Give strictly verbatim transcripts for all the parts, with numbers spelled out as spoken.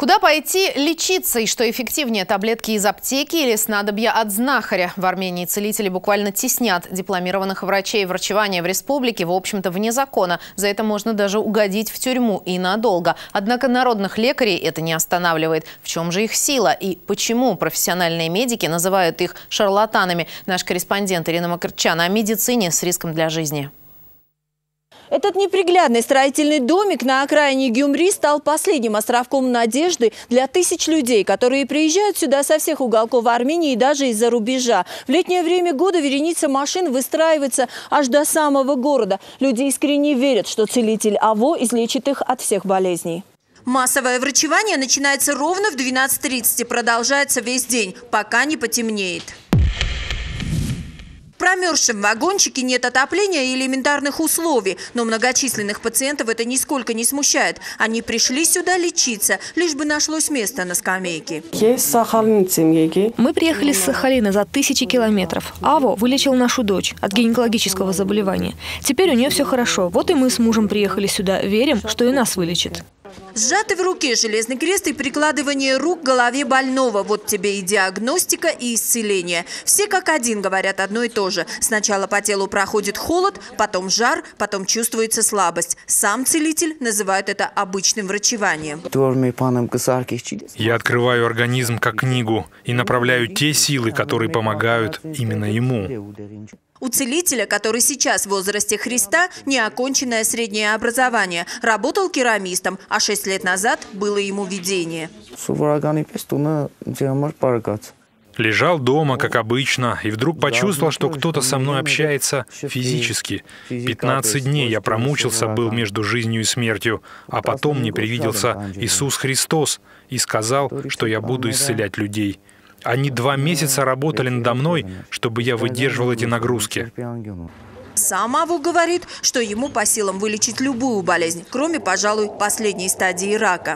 Куда пойти лечиться и что эффективнее, таблетки из аптеки или снадобья от знахаря? В Армении целители буквально теснят дипломированных врачей. Врачевание в республике, в общем-то, вне закона. За это можно даже угодить в тюрьму и надолго. Однако народных лекарей это не останавливает. В чем же их сила и почему профессиональные медики называют их шарлатанами? Наш корреспондент Ирина Макарчан о медицине с риском для жизни. Этот неприглядный строительный домик на окраине Гюмри стал последним островком надежды для тысяч людей, которые приезжают сюда со всех уголков Армении и даже из-за рубежа. В летнее время года вереница машин выстраивается аж до самого города. Люди искренне верят, что целитель АВО излечит их от всех болезней. Массовое врачевание начинается ровно в двенадцать тридцать и продолжается весь день, пока не потемнеет. В промерзшем вагончике нет отопления и элементарных условий, но многочисленных пациентов это нисколько не смущает. Они пришли сюда лечиться, лишь бы нашлось место на скамейке. Мы приехали с Сахалина за тысячи километров. АВО вылечил нашу дочь от гинекологического заболевания. Теперь у нее все хорошо. Вот и мы с мужем приехали сюда. Верим, что и нас вылечит. Сжатый в руке железный крест и прикладывание рук к голове больного. Вот тебе и диагностика, и исцеление. Все как один говорят одно и то же. Сначала по телу проходит холод, потом жар, потом чувствуется слабость. Сам целитель называет это обычным врачеванием. Я открываю организм как книгу и направляю те силы, которые помогают именно ему. У целителя, который сейчас в возрасте Христа, неоконченное среднее образование. Работал керамистом, а шесть лет назад было ему видение. Лежал дома, как обычно, и вдруг почувствовал, что кто-то со мной общается физически. пятнадцать дней я промучился был между жизнью и смертью, а потом мне привиделся Иисус Христос и сказал, что я буду исцелять людей. Они два месяца работали надо мной, чтобы я выдерживал эти нагрузки. Сам АВО говорит, что ему по силам вылечить любую болезнь, кроме, пожалуй, последней стадии рака.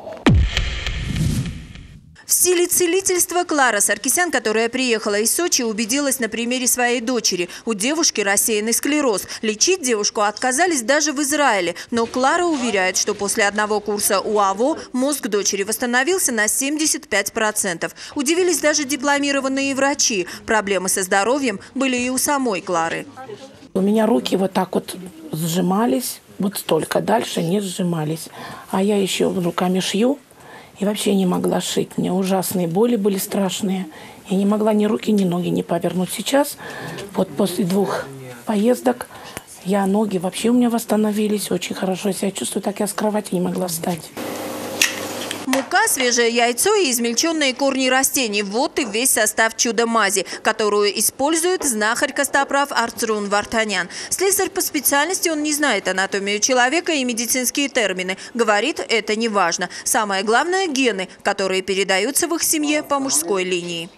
В силе целительства Клара Саркисян, которая приехала из Сочи, убедилась на примере своей дочери. У девушки рассеянный склероз. Лечить девушку отказались даже в Израиле. Но Клара уверяет, что после одного курса у АВО мозг дочери восстановился на семьдесят пять процентов. Удивились даже дипломированные врачи. Проблемы со здоровьем были и у самой Клары. У меня руки вот так вот сжимались, вот столько, дальше не сжимались. А я еще руками шью. И вообще не могла шить. Мне ужасные боли были страшные. Я не могла ни руки, ни ноги не повернуть. Сейчас, вот после двух поездок, я ноги вообще у меня восстановились. Очень хорошо себя чувствую. Так я с кровати не могла встать. Мука, свежее яйцо и измельченные корни растений. Вот и весь состав чудо-мази, которую использует знахарь Костоправ Арцрун Вартанян. Слесарь по специальности, он не знает анатомию человека и медицинские термины. Говорит, это не важно. Самое главное – гены, которые передаются в их семье по мужской линии.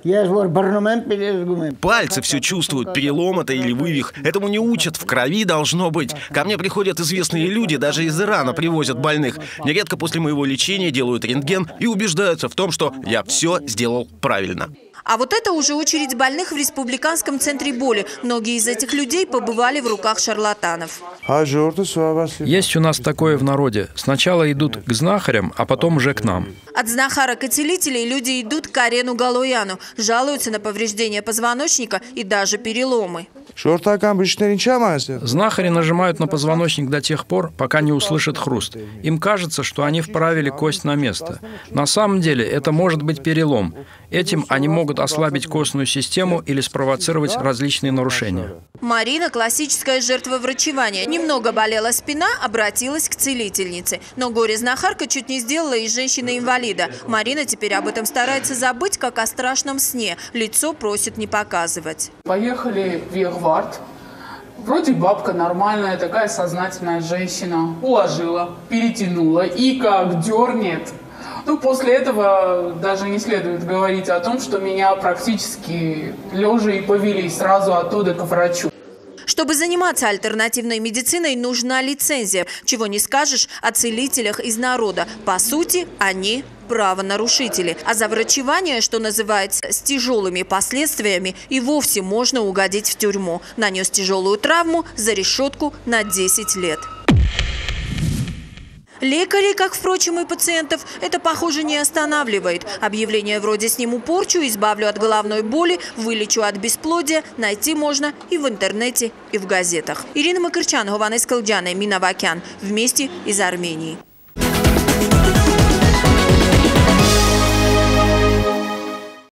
Пальцы все чувствуют, перелом это или вывих. Этому не учат, в крови должно быть. Ко мне приходят известные люди, даже из Ирана привозят больных. Нередко после моего лечения делают рентген и убеждаются в том, что я все сделал правильно. А вот это уже очередь больных в республиканском центре боли. Многие из этих людей побывали в руках шарлатанов. Есть у нас такое в народе. Сначала идут к знахарям, а потом уже к нам. От знахарок и целителей люди идут к Арену Галояну. Жалуются на повреждения позвоночника и даже переломы. Знахари нажимают на позвоночник до тех пор, пока не услышат хруст. Им кажется, что они вправили кость на место. На самом деле это может быть перелом. Этим они могут ослабить костную систему или спровоцировать различные нарушения. Марина – классическая жертва врачевания. Немного болела спина, обратилась к целительнице. Но горе-знахарка чуть не сделала из женщины-инвалида. Марина теперь об этом старается забыть, как о страшном сне. Лицо просит не показывать. Поехали в Егвард. Вроде бабка нормальная, такая сознательная женщина. Уложила, перетянула и как дернет. Ну, после этого даже не следует говорить о том, что меня практически лежа и повели сразу оттуда к врачу. Чтобы заниматься альтернативной медициной, нужна лицензия. Чего не скажешь о целителях из народа. По сути, они правонарушители. А за врачевание, что называется, с тяжелыми последствиями, и вовсе можно угодить в тюрьму. Нанес тяжелую травму, за решетку на десять лет. Лекарей, как, впрочем, и пациентов, это, похоже, не останавливает. Объявления вроде «сниму порчу», «избавлю от головной боли», «вылечу от бесплодия» найти можно и в интернете, и в газетах. Ирина Макарчан, Гованес Калджан, Мина Вакян. Вместе из Армении.